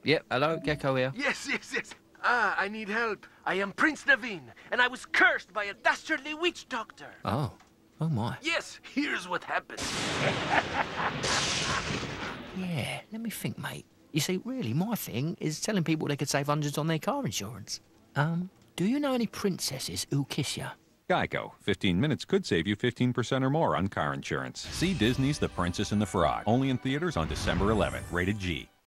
Yep, hello, Gecko here. Yes. I need help. I am Prince Naveen, and I was cursed by a dastardly witch doctor. Oh my. Yes, here's what happened. Yeah, let me think, mate. You see, really, my thing is telling people they could save hundreds on their car insurance. Do you know any princesses who'll kiss you? Geico. 15 minutes could save you 15% or more on car insurance. See Disney's The Princess and the Frog. Only in theaters on December 11th. Rated G.